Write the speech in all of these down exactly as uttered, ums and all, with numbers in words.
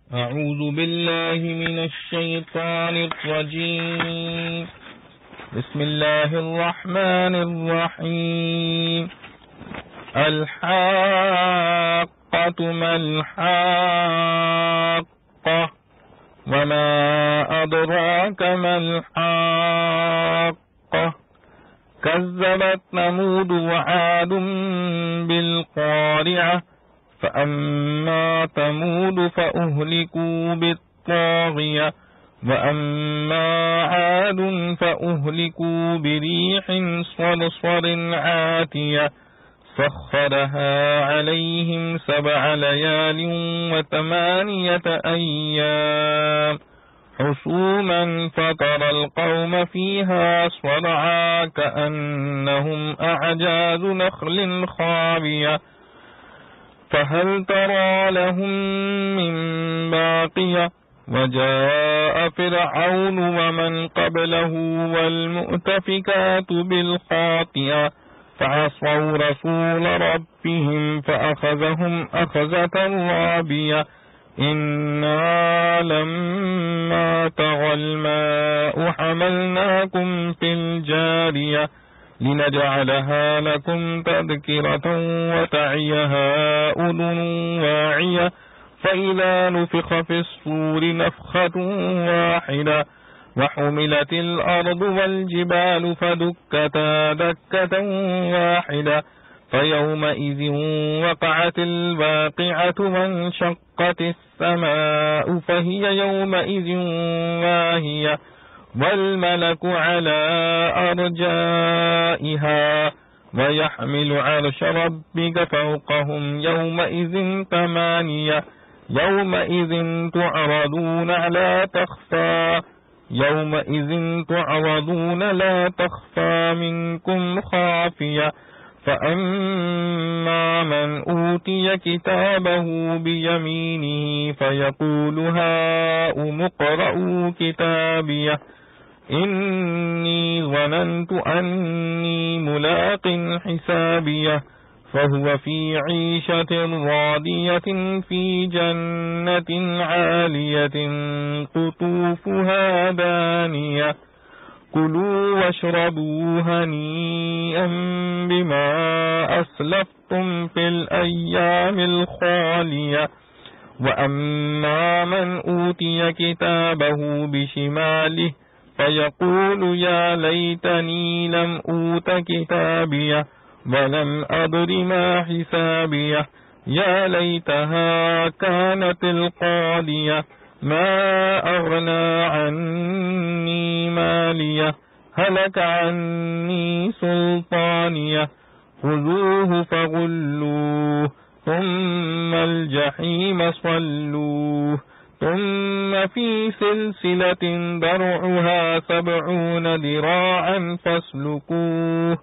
أعوذ بالله من الشيطان الرجيم. بسم الله الرحمن الرحيم. الحاقة ما الحاقة وما أدراك ما الحاقة كذبت ثمود وعاد بالقارعة فأما ثمود فأهلكوا بالطاغية وأما عاد فأهلكوا بريح صرصر عاتية سخرها عليهم سبع ليال وثمانية أيام حسوما فترى القوم فيها صرعا كأنهم أعجاز نخل خاوية فهل ترى لهم من باقية وجاء فرعون ومن قبله والمؤتفكات بالخاطئة فعصوا رسول ربهم فأخذهم أخذة رابية إنا لما طغى الماء حملناكم في الجارية لنجعلها لكم تذكرة وتعيها أذن واعية فإذا نفخ في الصور نفخة واحدة وحملت الأرض والجبال فدكتا دكة واحدة فيومئذ وقعت الواقعة وانشقت السماء فهي يومئذ واهية والملك على أرجائها ويحمل عرش ربك فوقهم يومئذ ثمانية يومئذ تعرضون لا تخفى يومئذ تعرضون لا تخفى منكم خافية فأما من أوتي كتابه بيمينه فيقول هاؤم اقرءوا كتابيه إني ظننت أني ملاق حسابيه فهو في عيشة راضية في جنة عالية قطوفها دانية كلوا واشربوا هنيئا بما أسلفتم في الأيام الخالية وأما من أوتي كتابه بشماله فيقول يا ليتني لم أوت كتابيه ولم أدر ما حسابيه يا ليتها كانت القاضية ما أغنى عني ماليه هلك عني سلطانيه خذوه فغلوه ثم الجحيم صلوه ثم في سلسلة درعها سبعون ذراعا فاسلكوه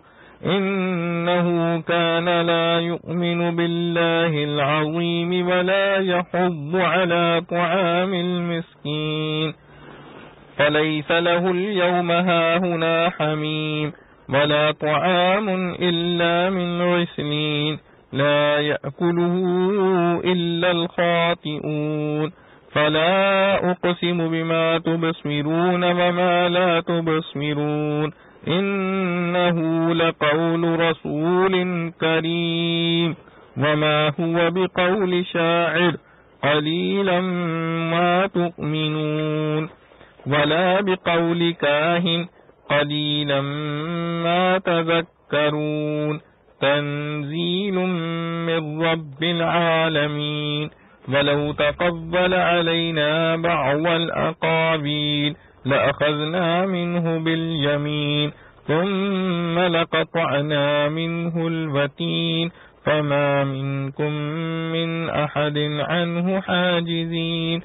إنه كان لا يؤمن بالله العظيم ولا يحض على طعام المسكين فليس له اليوم هاهنا حميم ولا طعام إلا من غسلين لا يأكله إلا الخاطئون فلا أقسم بما تبصرون وما لا تبصرون إنه لقول رسول كريم وما هو بقول شاعر قليلا ما تؤمنون ولا بقول كاهن قليلا ما تذكرون تنزيل من رب العالمين ولو تقبل علينا بعض الأقاويل لأخذنا منه باليمين ثم لقطعنا منه الوتين فما منكم من أحد عنه حاجزين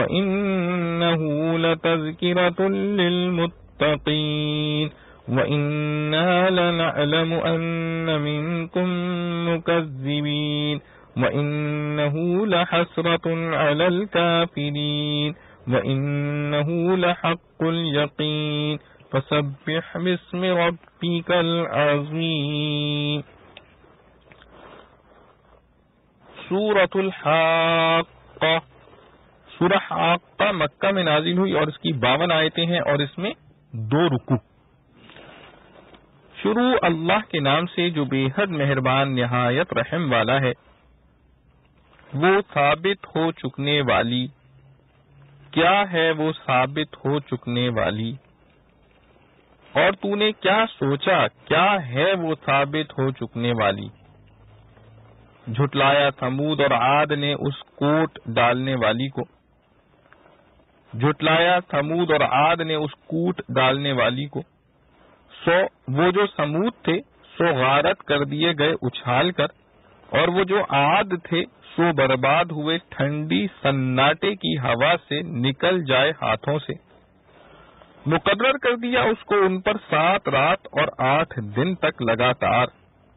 وإنه لتذكرة للمتقين وإنا لنعلم أن منكم مكذبين وإنه لحسرة على الكافرين وإنه لحق اليقين فسبح باسم ربك العظيم. سورة الحاقة سورہ حاقہ مکہ میں نازل ہوئی اور اس کی باون آیتیں ہیں اور اس میں دو رکوع۔ شروع اللہ کے نام سے جو بے حد مہربان نہایت رحم والا ہے۔ وہ ثابت ہو چکنے والی، کیا ہے وہ ثابت ہو چکنے والی؟ اور تو نے کیا سوچا، کیا ہے وہ ثابت ہو چکنے والی؟ جھٹلایا ثمود اور عاد نے اس کوٹ ڈالنے والی کو، جھٹلایا ثمود اور عاد نے اس کوٹ ڈالنے والی کو۔ سو وہ جو ثمود تھے سو غارت کر دیے گئے اچھال کر، اور وہ جو عاد تھے سو برباد ہوئے ٹھنڈی سناٹے کی ہوا سے نکل جائے ہاتھوں سے۔ مقرر کر دیا اس کو ان پر سات رات اور آٹھ دن تک لگاتار۔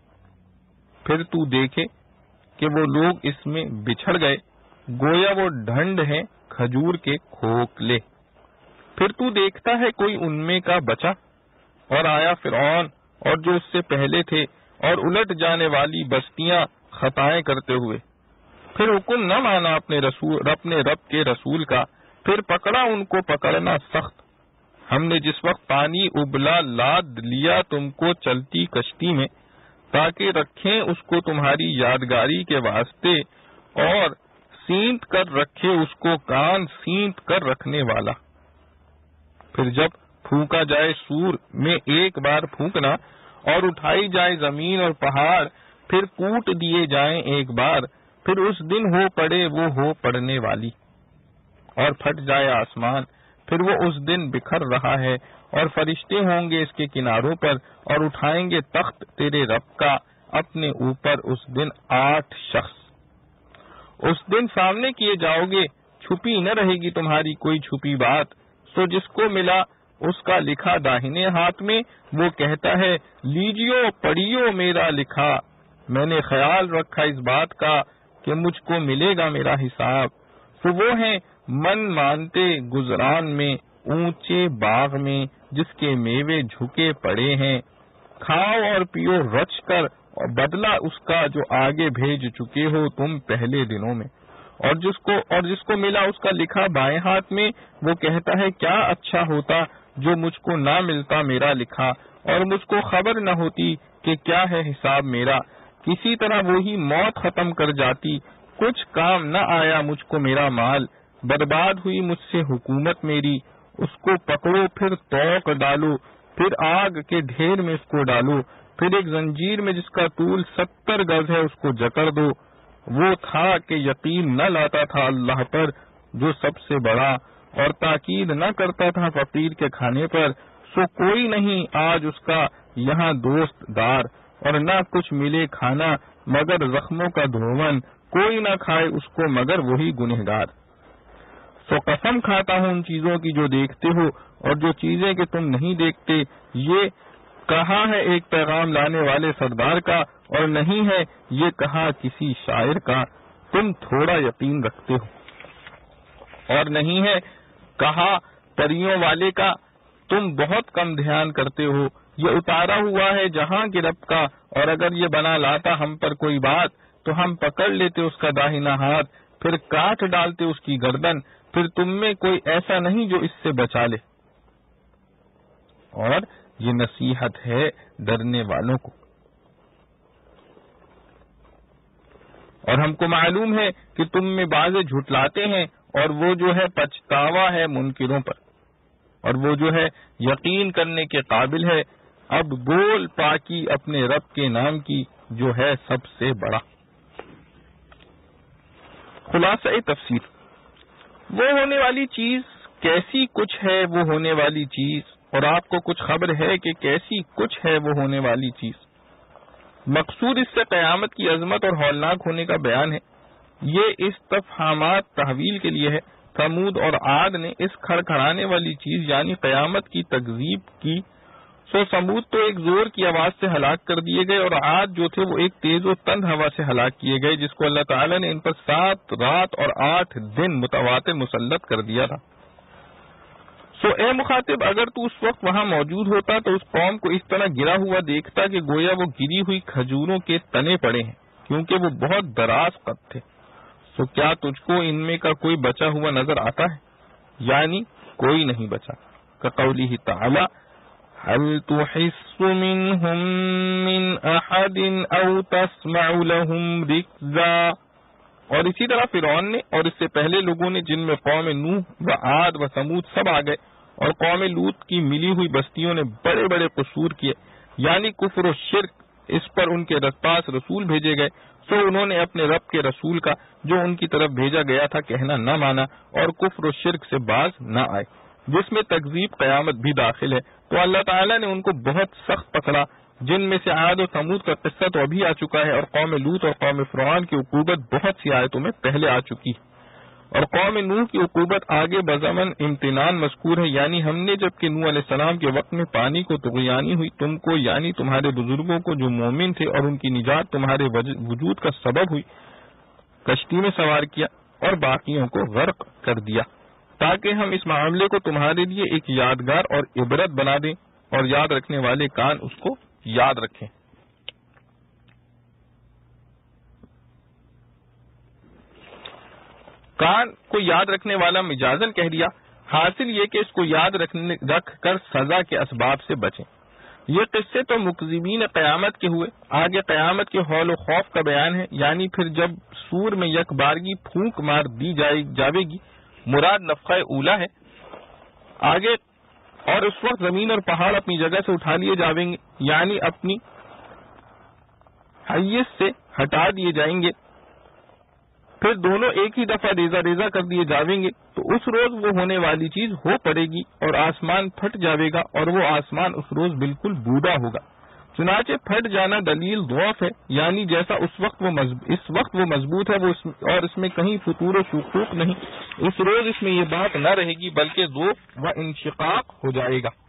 پھر تو دیکھے کہ وہ لوگ اس میں بچھڑ گئے، گویا وہ ڈھنڈ ہیں کھجور کے کھوکھلے۔ پھر تو دیکھتا ہے کوئی ان میں کا بچا، اور آیا فرعون اور جو اس سے پہلے تھے اور الٹ جانے والی بستیاں خطائیں کرتے ہوئے۔ پھر حکم نہ مانا اپنے رسول اپنے رب کے رسول کا، پھر پکڑا ان کو پکڑنا سخت۔ ہم نے جس وقت پانی ابلا لاد لیا تم کو چلتی کشتی میں، تاکہ رکھیں اس کو تمہاری یادگاری کے واسطے، اور سینت کر رکھے اس کو کان سینت کر رکھنے والا۔ پھر جب پھونکا جائے سور میں ایک بار پھونکنا، اور اٹھائی جائے زمین اور پہاڑ پھر کوٹ دیے جائیں ایک بار، پھر اس دن ہو پڑے وہ ہو پڑنے والی، اور پھٹ جائے آسمان، پھر وہ اس دن بکھر رہا ہے، اور فرشتے ہوں گے اس کے کناروں پر، اور اٹھائیں گے تخت تیرے رب کا اپنے اوپر اس دن آٹھ شخص۔ اس دن سامنے کیے جاؤ گے، چھپی نہ رہے گی تمہاری کوئی چھپی بات۔ سو جس کو ملا اس کا لکھا داہنے ہاتھ میں، وہ کہتا ہے لیجیو پڑھیو میرا لکھا۔ میں نے خیال رکھا اس بات کا کہ مجھ کو ملے گا میرا حساب۔ تو وہ ہیں من مانتے گزران میں، اونچے باغ میں جس کے میوے جھکے پڑے ہیں۔ کھاؤ اور پیو رچ کر، اور بدلہ اس کا جو آگے بھیج چکے ہو تم پہلے دنوں میں۔ اور جس کو اور جس کو ملا اس کا لکھا بائیں ہاتھ میں، وہ کہتا ہے کیا اچھا ہوتا جو مجھ کو نہ ملتا میرا لکھا، اور مجھ کو خبر نہ ہوتی کہ کیا ہے حساب میرا۔ کسی طرح وہی موت ختم کر جاتی، کچھ کام نہ آیا مجھ کو میرا مال۔ برباد ہوئی مجھ سے حکومت میری، اس کو پکڑو پھر توق ڈالو، پھر آگ کے ڈھیر میں اس کو ڈالو، پھر ایک زنجیر میں جس کا طول ستر گز ہے اس کو جکڑ دو۔ وہ تھا کہ یقین نہ لاتا تھا اللہ پر جو سب سے بڑا، اور تاکید نہ کرتا تھا فقیر کے کھانے پر، سو کوئی نہیں آج اس کا یہاں دوست دار، اور نہ کچھ ملے کھانا مگر زخموں کا دھون، کوئی نہ کھائے اس کو مگر وہی گنہگار۔ سو قسم کھاتا ہوں ان چیزوں کی جو دیکھتے ہو اور جو چیزیں کہ تم نہیں دیکھتے، یہ کہا ہے ایک پیغام لانے والے سردار کا، اور نہیں ہے یہ کہا کسی شاعر کا، تم تھوڑا یقین رکھتے ہو، اور نہیں ہے کہا پریوں والے کا، تم بہت کم دھیان کرتے ہو۔ یہ اتارا ہوا ہے جہاں کے رب کا، اور اگر یہ بنا لاتا ہم پر کوئی بات تو ہم پکڑ لیتے اس کا داہنا ہاتھ، پھر کاٹ ڈالتے اس کی گردن، پھر تم میں کوئی ایسا نہیں جو اس سے بچا لے۔ اور یہ نصیحت ہے ڈرنے والوں کو۔ اور ہم کو معلوم ہے کہ تم میں بعض جھٹلاتے ہیں، اور وہ جو ہے پچھتاوا ہے منکروں پر، اور وہ جو ہے یقین کرنے کے قابل ہے۔ اب بول پاکی اپنے رب کے نام کی جو ہے سب سے بڑا۔ خلاصہ تفسیر، وہ ہونے والی چیز کیسی کچھ ہے وہ ہونے والی چیز، اور آپ کو کچھ خبر ہے کہ کیسی کچھ ہے وہ ہونے والی چیز۔ مقصود اس سے قیامت کی عظمت اور ہولناک ہونے کا بیان ہے۔ یہ استفہامات تحویل کے لیے ہے۔ ثمود اور عاد نے اس کھڑکھڑانے والی چیز یعنی قیامت کی تکذیب کی، سو ثمود تو ایک زور کی آواز سے ہلاک کر دیے گئے، اور عاد جو تھے وہ ایک تیز و تند ہوا سے ہلاک کیے گئے، جس کو اللہ تعالیٰ نے ان پر سات رات اور آٹھ دن متواتر مسلط کر دیا تھا۔ سو اے مخاطب، اگر تو اس وقت وہاں موجود ہوتا تو اس قوم کو اس طرح گرا ہوا دیکھتا کہ گویا وہ گری ہوئی کھجوروں کے تنے پڑے ہیں، کیونکہ وہ بہت دراز قد تھے۔ تو کیا تجھ کو ان میں کا کوئی بچا ہوا نظر آتا ہے؟ یعنی کوئی نہیں بچا. کقولہ تعالی هل تحس منهم من احد او تسمع لهم رکزا. اور اسی طرح فرعون نے اور اس سے پہلے لوگوں نے جن میں قوم نوح و عاد و ثمود سب آ گئے اور قوم لوط کی ملی ہوئی بستیوں نے بڑے بڑے قصور کیے یعنی کفر و شرک. اس پر ان کے پاس رسول بھیجے گئے تو انہوں نے اپنے رب کے رسول کا جو ان کی طرف بھیجا گیا تھا کہنا نہ مانا اور کفر و شرک سے باز نہ آئے جس میں تکذیب قیامت بھی داخل ہے. تو اللہ تعالیٰ نے ان کو بہت سخت پکڑا جن میں سے عاد و ثمود کا قصہ تو ابھی آ چکا ہے اور قوم لوط اور قوم فرعون کی عقوبت بہت سی آیتوں میں پہلے آ چکی ہے اور قوم نوح کی عقوبت آگے بضمن امتنان مذکور ہے. یعنی ہم نے جب کہ نوح علیہ السلام کے وقت میں پانی کو طغیانی ہوئی تم کو یعنی تمہارے بزرگوں کو جو مومن تھے اور ان کی نجات تمہارے وجود کا سبب ہوئی کشتی میں سوار کیا اور باقیوں کو غرق کر دیا تاکہ ہم اس معاملے کو تمہارے لیے ایک یادگار اور عبرت بنا دیں اور یاد رکھنے والے کان اس کو یاد رکھیں. کان کو یاد رکھنے والا مجازن کہہ دیا. حاصل یہ کہ اس کو یاد رکھنے رکھ کر سزا کے اسباب سے بچیں. یہ قصے تو مکذبین قیامت کے ہوئے. آگے قیامت کے ہول و خوف کا بیان ہے یعنی پھر جب سور میں یک بارگی پھونک مار دی جائے جاوے گی مراد نفخہ اولا ہے. آگے اور اس وقت زمین اور پہاڑ اپنی جگہ سے اٹھا لیے جاویں گے یعنی اپنی حیث سے ہٹا دیے جائیں گے. پھر دونوں ایک ہی دفعہ ریزہ ریزہ کر دیے جاویں گے تو اس روز وہ ہونے والی چیز ہو پڑے گی اور آسمان پھٹ جاوے گا اور وہ آسمان اس روز بالکل بودا ہوگا. چنانچہ پھٹ جانا دلیل ضعف ہے یعنی جیسا اس وقت وہ اس وقت وہ مضبوط ہے وہ اس اور اس میں کہیں فطور و شقوق نہیں. اس روز اس میں یہ بات نہ رہے گی بلکہ ذوف و انشقاق ہو جائے گا.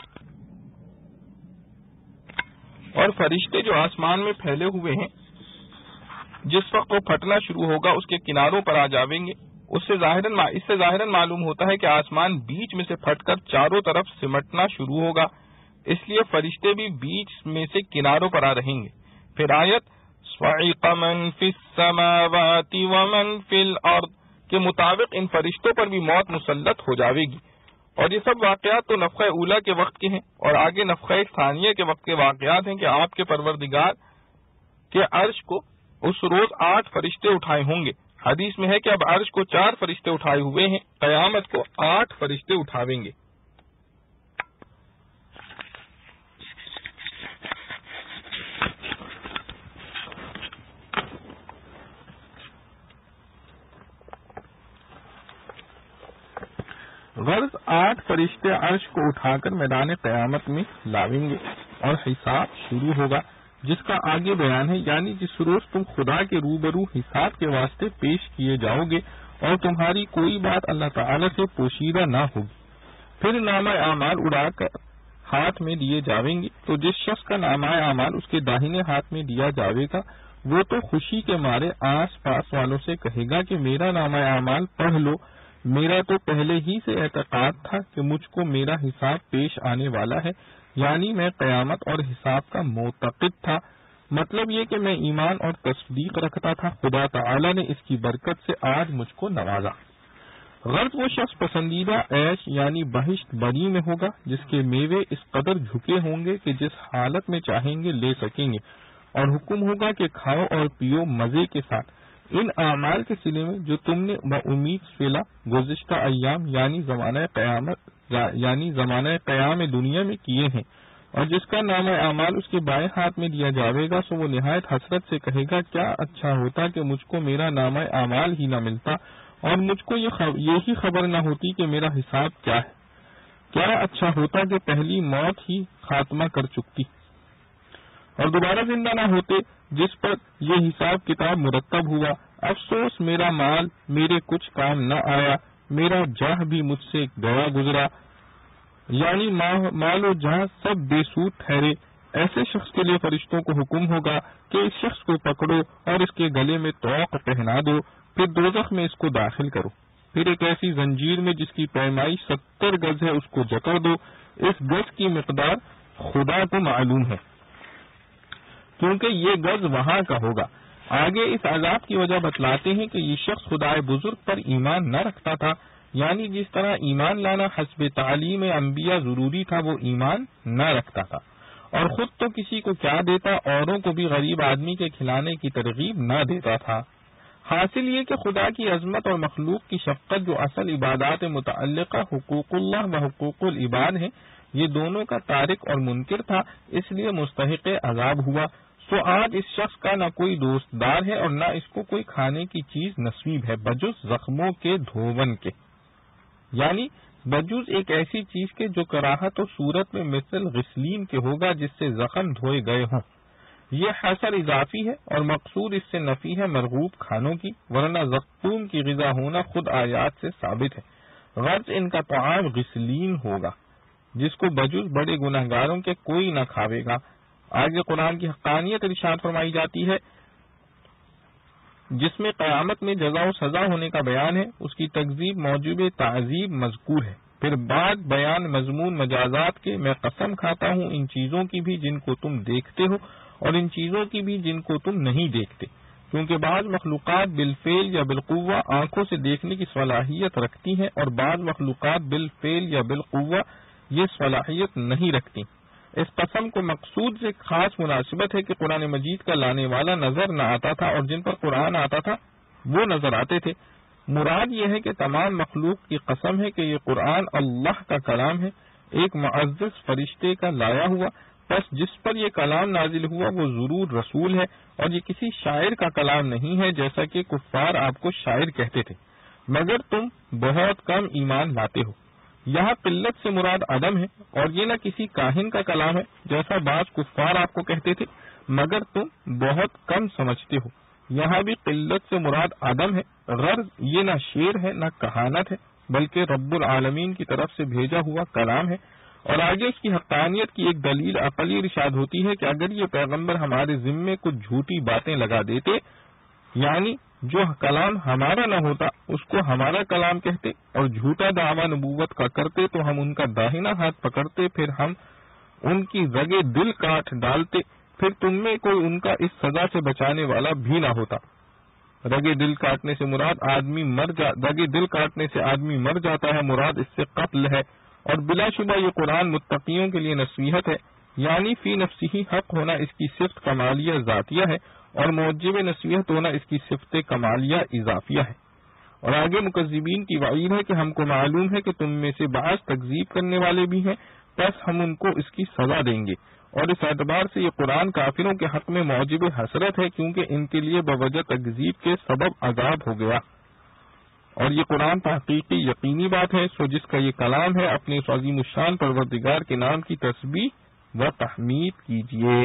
اور فرشتے جو آسمان میں پھیلے ہوئے ہیں جس وقت وہ پھٹنا شروع ہوگا اس کے کناروں پر آ جاویں گے. اس سے ظاہراً اس سے ظاہراً معلوم ہوتا ہے کہ آسمان بیچ میں سے پھٹ کر چاروں طرف سمٹنا شروع ہوگا اس لیے فرشتے بھی بیچ میں سے کناروں پر آ رہیں گے. پھر آیت صَعِقَ مَن فِي السَّمَاوَاتِ وَمَن فِي الْأَرْضِ کے مطابق ان فرشتوں پر بھی موت مسلط ہو جاوے گی. اور یہ سب واقعات تو نفخہ اولا کے وقت کے ہیں اور آگے نفخہ ثانیہ کے وقت کے واقعات ہیں کہ آپ کے پروردگار کے عرش کو اس روز آٹھ فرشتے اٹھائے ہوں گے. حدیث میں ہے کہ اب عرش کو چار فرشتے اٹھائے ہوئے ہیں قیامت کو آٹھ فرشتے اٹھاویں گے. غرض آٹھ فرشتے عرش کو اٹھا کر میدان قیامت میں لاویں گے اور حساب شروع ہوگا جس کا آگے بیان ہے یعنی جس روز تم خدا کے روبرو حساب کے واسطے پیش کیے جاؤ گے اور تمہاری کوئی بات اللہ تعالی سے پوشیدہ نہ ہوگی. پھر نامہ اعمال اڑا کر ہاتھ میں دیے جاویں گے تو جس شخص کا نامہ اعمال اس کے داہنے ہاتھ میں دیا جاوے گا وہ تو خوشی کے مارے آس پاس والوں سے کہے گا کہ میرا نامہ اعمال پڑھ لو. میرا تو پہلے ہی سے اعتقاد تھا کہ مجھ کو میرا حساب پیش آنے والا ہے یعنی میں قیامت اور حساب کا معتقد تھا. مطلب یہ کہ میں ایمان اور تصدیق رکھتا تھا. خدا تعالی نے اس کی برکت سے آج مجھ کو نوازا. غرض وہ شخص پسندیدہ عیش یعنی بہشت بری میں ہوگا جس کے میوے اس قدر جھکے ہوں گے کہ جس حالت میں چاہیں گے لے سکیں گے اور حکم ہوگا کہ کھاؤ اور پیو مزے کے ساتھ ان اعمال کے سلے میں جو تم نے بامید فیلا گزشتہ ایام یعنی زمانہ قیامت یعنی زمانہ قیام دنیا میں کیے ہیں. اور جس کا نام اعمال اس کے بائیں ہاتھ میں دیا جاوے گا سو وہ نہایت حسرت سے کہے گا کیا اچھا ہوتا کہ مجھ کو میرا نام اعمال ہی نہ ملتا اور مجھ کو یہ خبر یہی خبر نہ ہوتی کہ میرا حساب کیا ہے. کیا اچھا ہوتا کہ پہلی موت ہی خاتمہ کر چکتی اور دوبارہ زندہ نہ ہوتے جس پر یہ حساب کتاب مرتب ہوا. افسوس میرا مال میرے کچھ کام نہ آیا میرا جاہ بھی مجھ سے گیا گزرا یعنی مال و جاہ سب بے سود ٹھہرے. ایسے شخص کے لیے فرشتوں کو حکم ہوگا کہ اس شخص کو پکڑو اور اس کے گلے میں طوق پہنا دو پھر دوزخ میں اس کو داخل کرو. پھر ایک ایسی زنجیر میں جس کی پیمائی ستر گز ہے اس کو جکڑ دو. اس گز کی مقدار خدا کو معلوم ہے کیونکہ یہ گز وہاں کا ہوگا. آگے اس عذاب کی وجہ بتلاتے ہیں کہ یہ شخص خدائے بزرگ پر ایمان نہ رکھتا تھا، یعنی جس طرح ایمان لانا حسب تعلیم انبیاء ضروری تھا وہ ایمان نہ رکھتا تھا، اور خود تو کسی کو کیا دیتا، اوروں کو بھی غریب آدمی کے کھلانے کی ترغیب نہ دیتا تھا۔ حاصل یہ کہ خدا کی عظمت اور مخلوق کی شفقت جو اصل عبادات متعلقہ حقوق اللہ و حقوق العباد ہیں، یہ دونوں کا تارک اور منکر تھا، اس لیے مستحق عذاب ہوا۔ سو آج اس شخص کا نہ کوئی دوست دار ہے اور نہ اس کو کوئی کھانے کی چیز نصیب ہے بجز زخموں کے دھون کے، یعنی بجز ایک ایسی چیز کے جو کراہت و صورت میں مثل غسلین کے ہوگا جس سے زخم دھوئے گئے ہوں۔ یہ حصر اضافی ہے اور مقصود اس سے نفی ہے مرغوب کھانوں کی، ورنہ زقوم کی غذا ہونا خود آیات سے ثابت ہے۔ غرض ان کا طعام غسلین ہوگا جس کو بجز بڑے گناہ گاروں کے کوئی نہ کھاوے گا۔ آگے قرآن کی حقانیت ارشاد فرمائی جاتی ہے جس میں قیامت میں جزا و سزا ہونے کا بیان ہے، اس کی تکذیب موجب تعذیب مذکور ہے۔ پھر بعد بیان مضمون مجازات کے، میں قسم کھاتا ہوں ان چیزوں کی بھی جن کو تم دیکھتے ہو اور ان چیزوں کی بھی جن کو تم نہیں دیکھتے، کیونکہ بعض مخلوقات بالفعل یا بالقوہ آنکھوں سے دیکھنے کی صلاحیت رکھتی ہیں اور بعض مخلوقات بالفعل یا بالقوہ یہ صلاحیت نہیں رکھتی۔ اس قسم کو مقصود سے خاص مناسبت ہے کہ قرآن مجید کا لانے والا نظر نہ آتا تھا اور جن پر قرآن آتا تھا وہ نظر آتے تھے۔ مراد یہ ہے کہ تمام مخلوق کی قسم ہے کہ یہ قرآن اللہ کا کلام ہے، ایک معزز فرشتے کا لایا ہوا، بس جس پر یہ کلام نازل ہوا وہ ضرور رسول ہے اور یہ کسی شاعر کا کلام نہیں ہے جیسا کہ کفار آپ کو شاعر کہتے تھے، مگر تم بہت کم ایمان لاتے ہو۔ یہاں قلت سے مراد عدم ہے اور یہ نہ کسی کاہن کا کلام ہے جیسا بعض کفار آپ کو کہتے تھے، مگر تم بہت کم سمجھتے ہو۔ یہاں بھی قلت سے مراد عدم ہے، غرض یہ نہ شعر ہے نہ کہانت ہے بلکہ رب العالمین کی طرف سے بھیجا ہوا کلام ہے۔ اور آگے اس کی حقانیت کی ایک دلیل عقلی ارشاد ہوتی ہے کہ اگر یہ پیغمبر ہمارے ذمے کچھ جھوٹی باتیں لگا دیتے، یعنی جو کلام ہمارا نہ ہوتا اس کو ہمارا کلام کہتے اور جھوٹا دعویٰ نبوت کا کرتے تو ہم ان کا داہنا ہاتھ پکڑتے، پھر ہم ان کی رگے دل کاٹ ڈالتے، پھر تم میں کوئی ان کا اس سزا سے بچانے والا بھی نہ ہوتا۔ رگے دل کاٹنے سے مراد آدمی مر جا رگے دل کاٹنے سے آدمی مر جاتا ہے، مراد اس سے قتل ہے۔ اور بلا شبہ یہ قرآن متقیوں کے لیے نصیحت ہے، یعنی فی نفسہ حق ہونا اس کی صفت کمالیہ ذاتیہ ہے اور موجب نصیحت ہونا اس کی صفت کمالیہ اضافیہ ہے۔ اور آگے مکذبین کی وعید ہے کہ ہم کو معلوم ہے کہ تم میں سے بعض تکذیب کرنے والے بھی ہیں، پس ہم ان کو اس کی سزا دیں گے۔ اور اس اعتبار سے یہ قرآن کافروں کے حق میں موجب حسرت ہے کیونکہ ان کے لیے بوجہ تکذیب کے سبب عذاب ہو گیا۔ اور یہ قرآن تحقیقی یقینی بات ہے، سو جس کا یہ کلام ہے اپنے اس عظیم الشان پروردگار کے نام کی تسبیح و تحمید کیجیے۔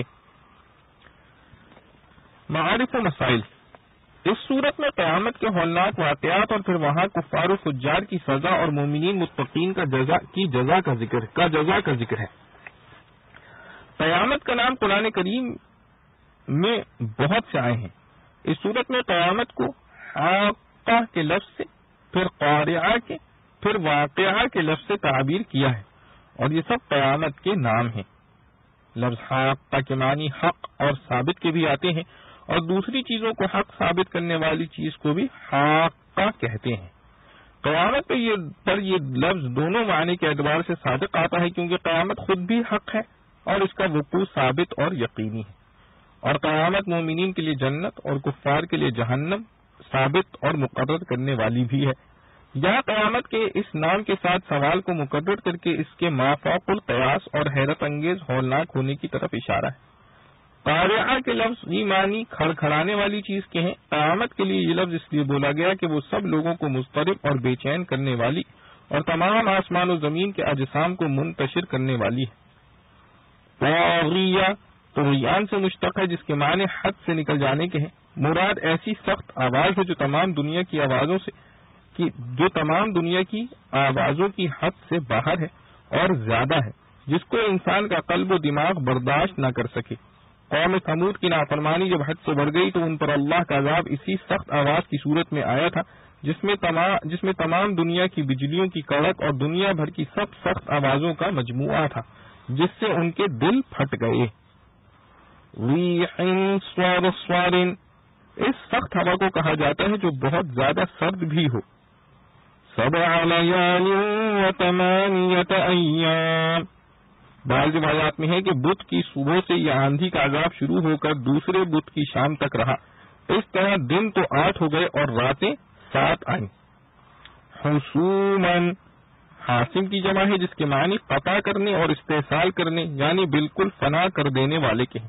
معارف و مسائل۔ اس صورت میں قیامت کے ہولناک واقعات اور پھر وہاں کفار و فجار کی سزا اور مومنین متقین کا جزا کی جزا کا ذکر کا جزا کا ذکر ہے۔ قیامت کا نام قرآن کریم میں بہت سے آئے ہیں۔ اس صورت میں قیامت کو حاقہ کے لفظ سے، پھر قارعہ کے، پھر واقعہ کے لفظ سے تعبیر کیا ہے اور یہ سب قیامت کے نام ہیں۔ لفظ حاقہ کے معنی حق اور ثابت کے بھی آتے ہیں اور دوسری چیزوں کو حق ثابت کرنے والی چیز کو بھی حاقہ کہتے ہیں۔ قیامت پر یہ پر یہ لفظ دونوں معنی کے اعتبار سے صادق آتا ہے کیونکہ قیامت خود بھی حق ہے اور اس کا وقوع ثابت اور یقینی ہے، اور قیامت مومنین کے لیے جنت اور کفار کے لیے جہنم ثابت اور مقرر کرنے والی بھی ہے۔ یہاں قیامت کے اس نام کے ساتھ سوال کو مقرر کر کے اس کے مافوق القیاس اور حیرت انگیز ہولناک ہونے کی طرف اشارہ ہے۔ قارعہ کے لفظ یہ معنی کھڑ کھڑانے والی چیز کے ہیں۔ قیامت کے لیے یہ لفظ اس لیے بولا گیا کہ وہ سب لوگوں کو مضطرب اور بے چین کرنے والی اور تمام آسمان و زمین کے اجسام کو منتشر کرنے والی ہے۔ طاغیہ طغیان سے مشتق ہے جس کے معنی حد سے نکل جانے کے ہیں۔ مراد ایسی سخت آواز ہے جو تمام دنیا کی آوازوں سے کی جو تمام دنیا کی آوازوں کی حد سے باہر ہے اور زیادہ ہے، جس کو انسان کا قلب و دماغ برداشت نہ کر سکے۔ قوم ثمود کی نافرمانی جب حد سے بڑھ گئی تو ان پر اللہ کا عذاب اسی سخت آواز کی صورت میں آیا تھا جس میں تمام جس میں تمام دنیا کی بجلیوں کی کڑک اور دنیا بھر کی سب سخت آوازوں کا مجموعہ تھا جس سے ان کے دل پھٹ گئے۔ ریح صرصر، اس سخت ہوا کو کہا جاتا ہے جو بہت زیادہ سرد بھی ہو. سبع لیال و ثمانیۃ ایام. بعض روایات میں ہے کہ بدھ کی صبح سے یہ آندھی کا عذاب شروع ہو کر دوسرے بدھ کی شام تک رہا. اس طرح دن تو آٹھ ہو گئے اور راتیں سات آئیں. حسوماً حاسم کی جمع ہے جس کے معنی قطع کرنے اور استحصال کرنے یعنی بالکل فنا کر دینے والے کے ہیں.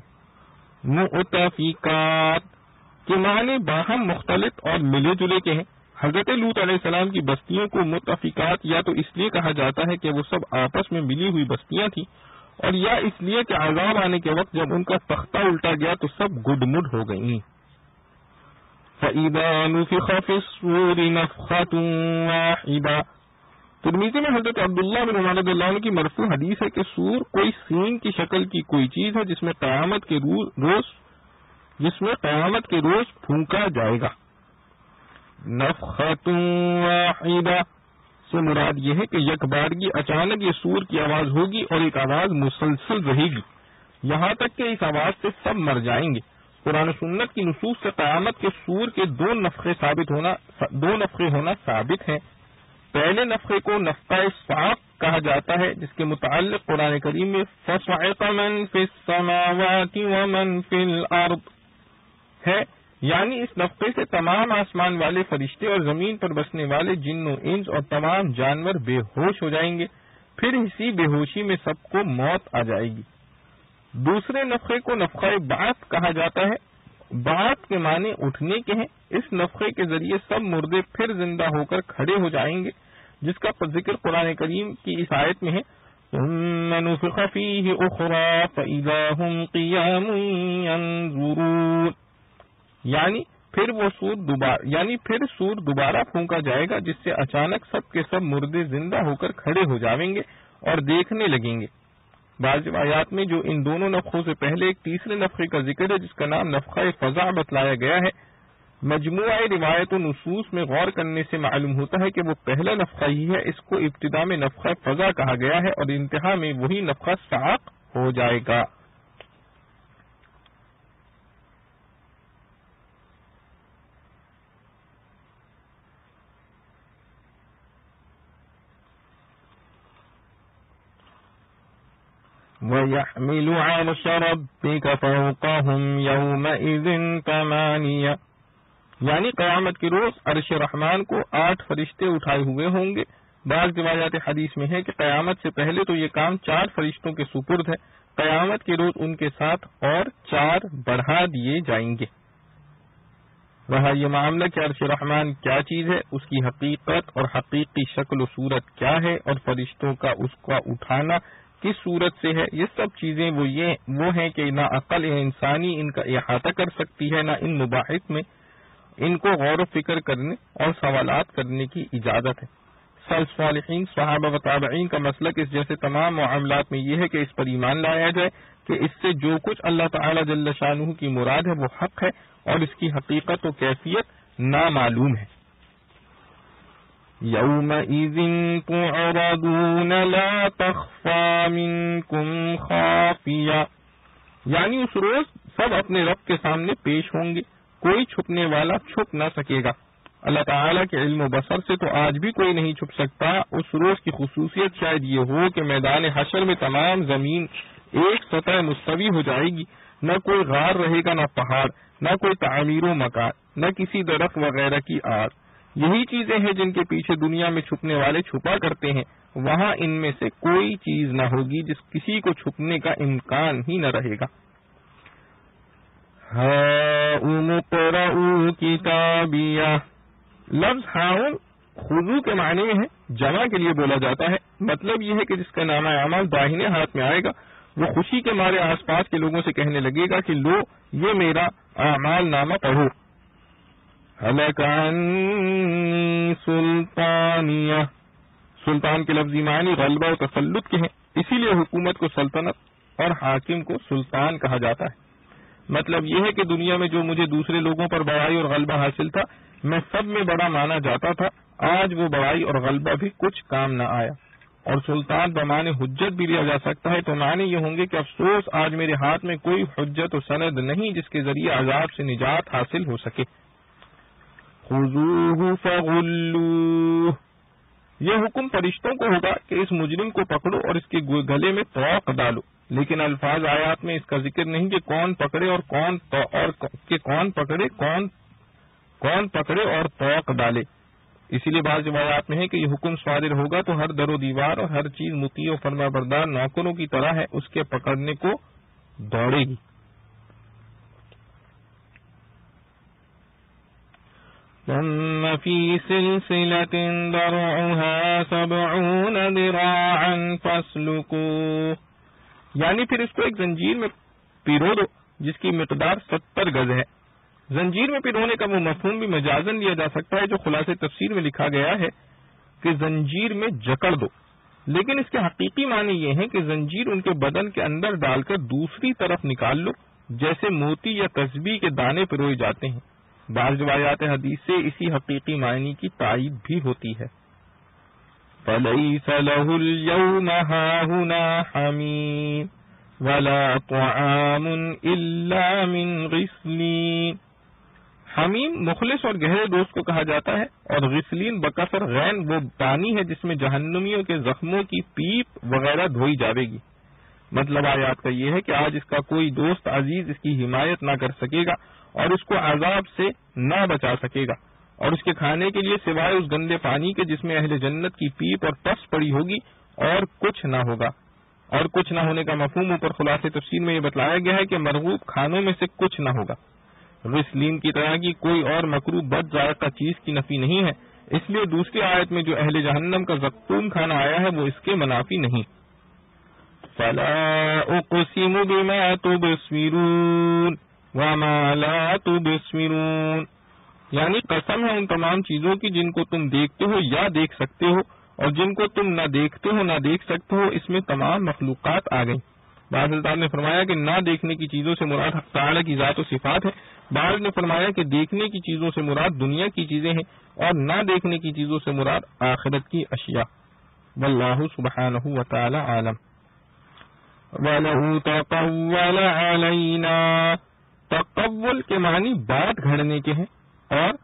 مؤتفقات کے معنی باہم مختلف اور ملے جلے کے ہیں. حضرت لوط علیہ السلام کی بستیوں کو متفقات یا تو اس لیے کہا جاتا ہے کہ وہ سب آپس میں ملی ہوئی بستیاں تھیں اور یا اس لیے کہ عذاب آنے کے وقت جب ان کا تختہ الٹا گیا تو سب گڈ مڈ ہو گئیں. فَإِذَا نُفِخَ فِي الصُّورِ نَفْخَةٌ وَاحِدَةٌ. ترمذی میں حضرت عبداللہ بن عمر رضی اللہ عنہ کی مرفوع حدیث ہے کہ سور کوئی سینگ کی شکل کی کوئی چیز ہے جس میں قیامت کے روز جس میں قیامت کے روز پھونکا جائے گا. نفخۃ واحدہ سے مراد یہ ہے کہ یک بارگی اچانک یہ سور کی آواز ہوگی اور ایک آواز مسلسل رہے گی یہاں تک کہ اس آواز سے سب مر جائیں گے. قرآن و سنت کی نصوص سے قیامت کے سور کے دو نفخے ثابت ہونا دو نفخے ہونا ثابت ہیں. پہلے نفخے کو نفخہ صاعق کہا جاتا ہے جس کے متعلق قرآن کریم میں فَصَعِقَ مَن فِي السَّمَاوَاتِ وَمَن فِي الْأَرْضِ ہے یعنی اس نفخے سے تمام آسمان والے فرشتے اور زمین پر بسنے والے جن و انس اور تمام جانور بے ہوش ہو جائیں گے. پھر اسی بے ہوشی میں سب کو موت آ جائے گی. دوسرے نفخے کو نفخہ بعث کہا جاتا ہے. بعث کے معنی اٹھنے کے ہیں. اس نفخے کے ذریعے سب مردے پھر زندہ ہو کر کھڑے ہو جائیں گے جس کا ذکر قرآن کریم کی اس آیت میں ہے ثم نفخ فیہ اخری فاذا هم قیام ینظرون یعنی پھر وہ سور دوبارہ یعنی پھر سور دوبارہ پھونکا جائے گا جس سے اچانک سب کے سب مردے زندہ ہو کر کھڑے ہو جائیں گے اور دیکھنے لگیں گے. بعض روایات میں جو ان دونوں نفخوں سے پہلے ایک تیسرے نفخے کا ذکر ہے جس کا نام نفخہ فزع بتلایا گیا ہے. مجموعہ روایت و نصوص میں غور کرنے سے معلوم ہوتا ہے کہ وہ پہلا نفخہ ہی ہے. اس کو ابتدا میں نفخہ فزع کہا گیا ہے اور انتہا میں وہی نفخہ صاعق ہو جائے گا. وَيَحْمِلُ عَرْشَ رَبِّكَ فَوْقَهُمْ يَوْمَئِذٍ ثَمَانِيَةٌ یعنی قیامت کے روز عرش رحمان کو آٹھ فرشتے اٹھائے ہوئے ہوں گے. بعض روایات حدیث میں ہے کہ قیامت سے پہلے تو یہ کام چار فرشتوں کے سپرد ہے. قیامت کے روز ان کے ساتھ اور چار بڑھا دیے جائیں گے. رہا یہ معاملہ کہ عرش رحمان کیا چیز ہے, اس کی حقیقت اور حقیقی شکل و صورت کیا ہے اور فرشتوں کا اس کا اٹھانا کس صورت سے ہے, یہ سب چیزیں وہ یہ وہ ہیں کہ نہ عقل انسانی ان کا احاطہ کر سکتی ہے, نہ ان مباحث میں ان کو غور و فکر کرنے اور سوالات کرنے کی اجازت ہے. سلف صالحین صحابہ و تابعین کا مسلک اس جیسے تمام معاملات میں یہ ہے کہ اس پر ایمان لایا جائے کہ اس سے جو کچھ اللہ تعالی جل شانہ کی مراد ہے وہ حق ہے اور اس کی حقیقت و کیفیت نامعلوم ہے. یومئذ تعرضون لا تخفى منکم خافیہ یعنی اس روز سب اپنے رب کے سامنے پیش ہوں گے, کوئی چھپنے والا چھپ نہ سکے گا. اللہ تعالیٰ کے علم و بصر سے تو آج بھی کوئی نہیں چھپ سکتا. اس روز کی خصوصیت شاید یہ ہو کہ میدان حشر میں تمام زمین ایک سطح مستوی ہو جائے گی, نہ کوئی غار رہے گا, نہ پہاڑ, نہ کوئی تعمیر و مکان, نہ کسی درخت وغیرہ کی آگ. یہی چیزیں ہیں جن کے پیچھے دنیا میں چھپنے والے چھپا کرتے ہیں. وہاں ان میں سے کوئی چیز نہ ہوگی جس کسی کو چھپنے کا امکان ہی نہ رہے گا. ہاؤم اقرؤوا کتابیہ لفظ ہاؤم خضوع کے معنی میں ہے, جمع کے لیے بولا جاتا ہے. مطلب یہ ہے کہ جس کا نامہ اعمال داہنے ہاتھ میں آئے گا وہ خوشی کے مارے آس پاس کے لوگوں سے کہنے لگے گا کہ لو یہ میرا اعمال نامہ پڑھو. ہلک عنی سلطانیہ سلطان کے لفظی معنی غلبہ و تسلط کے ہیں, اسی لیے حکومت کو سلطنت اور حاکم کو سلطان کہا جاتا ہے. مطلب یہ ہے کہ دنیا میں جو مجھے دوسرے لوگوں پر بڑائی اور غلبہ حاصل تھا میں سب میں بڑا مانا جاتا تھا, آج وہ بڑائی اور غلبہ بھی کچھ کام نہ آیا. اور سلطان بمانے حجت بھی لیا جا سکتا ہے، تو معنی یہ ہوں گے کہ افسوس آج میرے ہاتھ میں کوئی حجت و سند نہیں جس کے ذریعے عذاب سے نجات حاصل ہو سکے۔ خذوہ فغلوہ، یہ حکم فرشتوں کو ہوگا کہ اس مجرم کو پکڑو اور اس کے گلے میں طوق ڈالو، لیکن الفاظ آیات میں اس کا ذکر نہیں کہ کون پکڑے اور کون اور کہ کون پکڑے کون کون پکڑے اور طوق ڈالے۔ اسی لیے بعض روایات میں ہے کہ یہ حکم صادر ہوگا تو ہر در و دیوار اور ہر چیز مطیع و فرما بردار نوکروں کی طرح ہے، اس کے پکڑنے کو دوڑے گی۔ ثم في سلسلة ذرعها سبعون ذراعا فاسلكوه، یعنی پھر اس کو ایک زنجیر میں پیرو دو جس کی مقدار ستر گز ہے۔ زنجیر میں پیرونے کا وہ مفہوم بھی مجازن لیا جا سکتا ہے جو خلاصے تفسیر میں لکھا گیا ہے کہ زنجیر میں جکڑ دو، لیکن اس کے حقیقی معنی یہ ہے کہ زنجیر ان کے بدن کے اندر ڈال کر دوسری طرف نکال لو، جیسے موتی یا تسبیح کے دانے پروئے جاتے ہیں۔ بعض روایات حدیث سے اسی حقیقی معنی کی تائید بھی ہوتی ہے۔ فَلَيْسَ لَهُ الْيَوْمَ هَاهُنَا حَمِيمٌ وَلَا طَعَامٌ إِلَّا مِنْ غِسْلِينَ، حمیم مخلص اور گہرے دوست کو کہا جاتا ہے، اور غسلین بکسر غین وہ پانی ہے جس میں جہنمیوں کے زخموں کی پیپ وغیرہ دھوئی جاوے گی۔ مطلب آیات کا یہ ہے کہ آج اس کا کوئی دوست عزیز اس کی حمایت نہ کر سکے گا اور اس کو عذاب سے نہ بچا سکے گا، اور اس کے کھانے کے لیے سوائے اس گندے پانی کے جس میں اہل جنت کی پیپ اور پس پڑی ہوگی اور کچھ نہ ہوگا۔ اور کچھ نہ ہونے کا مفہوم اوپر خلاصے تفسیر میں یہ بتلایا گیا ہے کہ مرغوب کھانوں میں سے کچھ نہ ہوگا۔ غسلین کی طرح کی کوئی اور مکروہ بد ذائقہ چیز کی نفی نہیں ہے، اس لیے دوسری آیت میں جو اہل جہنم کا زقوم کھانا آیا ہے وہ اس کے منافی نہیں۔ فَلَا أُقْسِمُ بِمَا تُبْصِرُونَ وَمَا لَا تُبْصِرُونَ، یعنی قسم ہے ان تمام چیزوں کی جن کو تم دیکھتے ہو یا دیکھ سکتے ہو، اور جن کو تم نہ دیکھتے ہو نہ دیکھ سکتے ہو، اس میں تمام مخلوقات آ گئیں۔ بعض الطاف نے فرمایا کہ نہ دیکھنے کی چیزوں سے مراد حق تعالی کی ذات و صفات ہے، بعض نے فرمایا کہ دیکھنے کی چیزوں سے مراد دنیا کی چیزیں ہیں، اور نہ دیکھنے کی چیزوں سے مراد آخرت کی اشیاء۔ واللہ سبحانہ وتعالی عالم۔ وَلَهُ تَقَوَّلَ عَلَيْنَا، تقول کے معنی بات گھڑنے کے ہیں، اور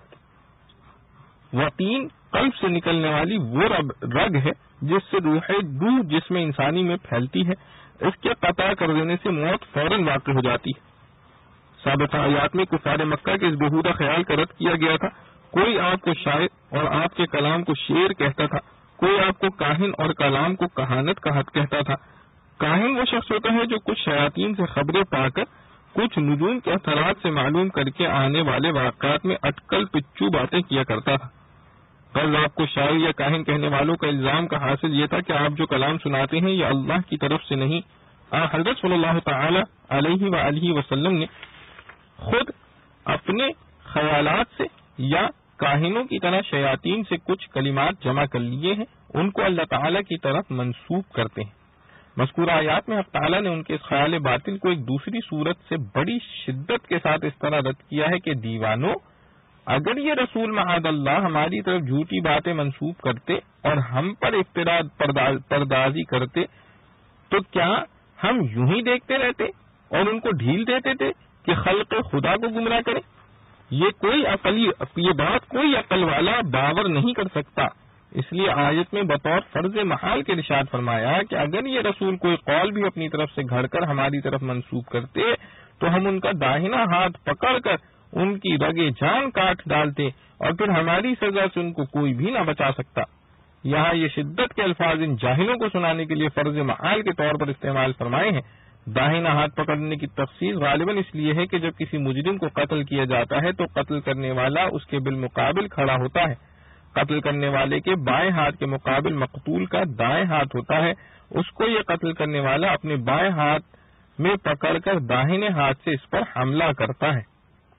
وقین قلب سے نکلنے والی وہ رگ ہے جس سے روح روح جس میں انسانی میں پھیلتی ہے، اس کے قطع کر دینے سے موت فوراً واقع ہو جاتی ہے۔ سابقہ آیات میں کفار مکہ کے اس بہودہ خیال کا رد کیا گیا تھا۔ کوئی آپ کو شاعر اور آپ کے کلام کو شعر کہتا تھا، کوئی آپ کو کاہن اور کلام کو کہانت کا حد کہتا تھا۔ کاہن وہ شخص ہوتا ہے جو کچھ شیاطین سے خبریں پا کر کچھ نجوم کے اثرات سے معلوم کر کے آنے والے واقعات میں اٹکل پچو باتیں کیا کرتا تھا۔ قرض آپ کو شاعر یا کاہن کہنے والوں کا الزام کا حاصل یہ تھا کہ آپ جو کلام سناتے ہیں یہ اللہ کی طرف سے نہیں۔ حضرت صلی اللہ تعالی علیہ وآلہ وسلم نے خود اپنے خیالات سے یا کاہنوں کی طرح شیاطین سے کچھ کلمات جمع کر لیے ہیں، ان کو اللہ تعالی کی طرف منسوب کرتے ہیں۔ مذکورہ آیات میں اللہ تعالیٰ نے ان کے خیال باطل کو ایک دوسری صورت سے بڑی شدت کے ساتھ اس طرح رد کیا ہے کہ دیوانوں، اگر یہ رسول معاذ اللہ ہماری طرف جھوٹی باتیں منسوب کرتے اور ہم پر افتراء پردازی کرتے تو کیا ہم یوں ہی دیکھتے رہتے اور ان کو ڈھیل دیتے تھے کہ خلق خدا کو گمراہ کریں؟ یہ کوئی عقلی یہ بات کوئی عقل والا باور نہیں کر سکتا۔ اس لیے آیت میں بطور فرض محال کے ارشاد فرمایا کہ اگر یہ رسول کوئی قول بھی اپنی طرف سے گھڑ کر ہماری طرف منسوب کرتے تو ہم ان کا داہنا ہاتھ پکڑ کر ان کی رگے جان کاٹ ڈالتے اور پھر ہماری سزا سے ان کو کوئی بھی نہ بچا سکتا۔ یہاں یہ شدت کے الفاظ ان جاہلوں کو سنانے کے لیے فرض محال کے طور پر استعمال فرمائے ہیں۔ داہنا ہاتھ پکڑنے کی تفصیل غالباً اس لیے ہے کہ جب کسی مجرم کو قتل کیا جاتا ہے تو قتل کرنے والا اس کے بالمقابل کھڑا ہوتا ہے۔ قتل کرنے والے کے بائیں ہاتھ کے مقابل مقتول کا دائیں ہاتھ ہوتا ہے، اس کو یہ قتل کرنے والا اپنے بائیں ہاتھ میں پکڑ کر داہنے ہاتھ سے اس پر حملہ کرتا ہے۔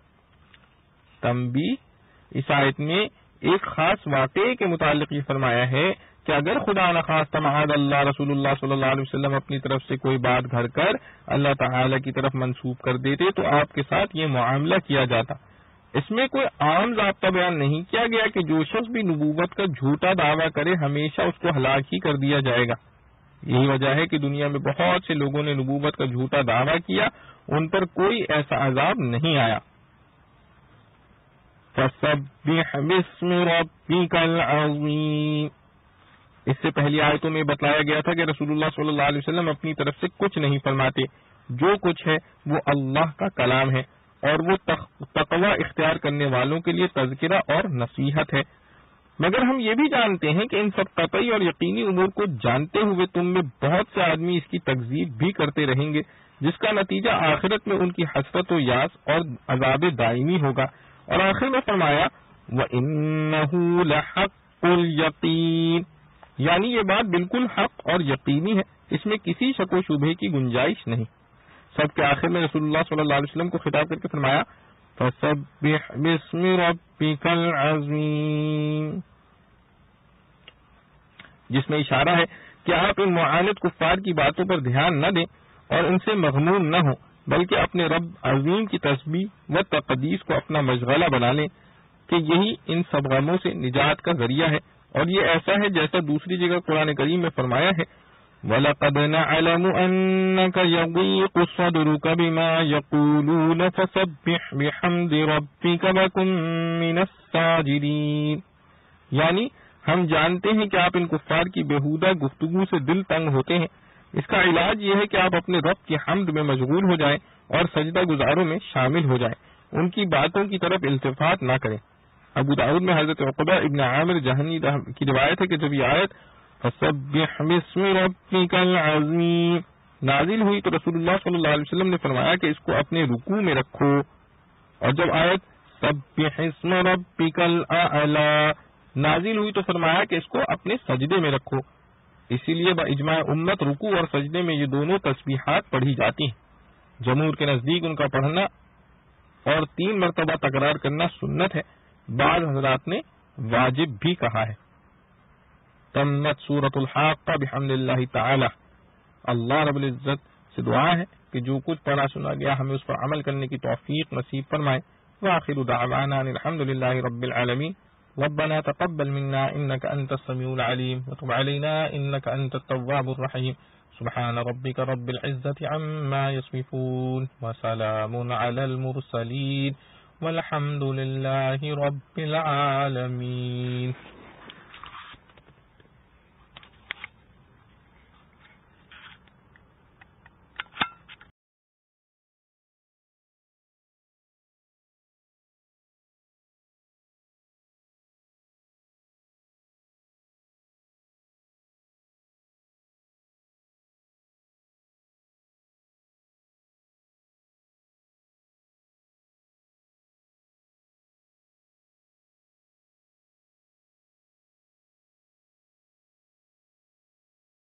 تنبیہ، اس آیت میں ایک خاص واقعے کے متعلق یہ فرمایا ہے کہ اگر خدا نخواستہ معاذ اللہ رسول اللہ صلی اللہ علیہ وسلم اپنی طرف سے کوئی بات گھڑ کر اللہ تعالی کی طرف منسوب کر دیتے تو آپ کے ساتھ یہ معاملہ کیا جاتا۔ اس میں کوئی عام ضابطہ بیان نہیں کیا گیا کہ جو شخص بھی نبوت کا جھوٹا دعویٰ کرے ہمیشہ اس کو ہلاک ہی کر دیا جائے گا. یہی وجہ ہے کہ دنیا میں بہت سے لوگوں نے نبوت کا جھوٹا دعویٰ کیا, ان پر کوئی ایسا عذاب نہیں آیا. فَسَبِّحْ بِاسْمِ رَبِّكَ الْعَظِيمِ. اس سے پہلی آیتوں میں بتلایا گیا تھا کہ رسول اللہ صلی اللہ علیہ وسلم اپنی طرف سے کچھ نہیں فرماتے, جو کچھ ہے وہ اللہ کا کلام ہے, اور وہ تقوی اختیار کرنے والوں کے لیے تذکرہ اور نصیحت ہے. مگر ہم یہ بھی جانتے ہیں کہ ان سب قطعی اور یقینی امور کو جانتے ہوئے تم میں بہت سے آدمی اس کی تکذیب بھی کرتے رہیں گے, جس کا نتیجہ آخرت میں ان کی حسرت و یاس اور عذاب دائمی ہوگا. اور آخر میں فرمایا وَإِنَّهُ لَحَقُّ الْيَقِينِ, یعنی یہ بات بالکل حق اور یقینی ہے, اس میں کسی شک و شبہ کی گنجائش نہیں. سب کے آخر میں رسول اللہ صلی اللہ علیہ وسلم کو خطاب کر کے فرمایا فَسَبِّحْ بِاسْمِ رَبِّكَ الْعَظِيمِ, جس میں اشارہ ہے کہ آپ ان معاند کفار کی باتوں پر دھیان نہ دیں اور ان سے مغموم نہ ہوں, بلکہ اپنے رب عظیم کی تسبیح و تقدیس کو اپنا مشغلہ بنا لیں کہ یہی ان سب غموں سے نجات کا ذریعہ ہے. اور یہ ایسا ہے جیسا دوسری جگہ قرآن کریم میں فرمایا ہے وَلَقَدْ نَعْلَمُ أَنَّكَ يَضِيقُ صَدْرُكَ بِمَا يَقُولُونَ فَسَبِّحْ بِحَمْدِ رَبِّكَ وَكُن مِّنَ السَّاجِدِينَ, یعنی ہم جانتے ہیں کہ آپ ان کفار کی بےہودہ گفتگو سے دل تنگ ہوتے ہیں. اس کا علاج یہ ہے کہ آپ اپنے رب کی حمد میں مشغول ہو جائیں اور سجدہ گزاروں میں شامل ہو جائیں, ان کی باتوں کی طرف التفات نہ کریں. ابو داؤد میں حضرت عقبہ ابن عامر جہنی کی روایت ہے کہ جب یہ آیت فَسَبِّحْ بِاسْمِ رَبِّكَ الْعَظِيمِ نازل ہوئی تو رسول اللہ صلی اللہ علیہ وسلم نے فرمایا کہ اس کو اپنے رکوع میں رکھو, اور جب آیت سَبِّحْ اسْمَ رَبِّكَ الْأَعْلَى نازل ہوئی تو فرمایا کہ اس کو اپنے سجدے میں رکھو. اسی لیے با اجماع امت رکوع اور سجدے میں یہ دونوں تسبیحات پڑھی جاتی ہیں. جمہور کے نزدیک ان کا پڑھنا اور تین مرتبہ تکرار کرنا سنت ہے, بعض حضرات نے واجب بھی کہا ہے. تمت سورۃ الحاقہ بحمد اللہ تعالی. اللہ رب العزت سے دعا ہے کہ جو کچھ پڑھا سنا گیا ہمیں اس پر عمل کرنے کی توفیق نصیب فرمائے. وآخر دعوانا ان الحمد للہ رب العالمین. ربنا تقبل منا انك انت السميع العليم وتب علينا انك انت التواب الرحيم. سبحان ربك رب العزة عما يصفون وسلام على المرسلين والحمد لله رب العالمين.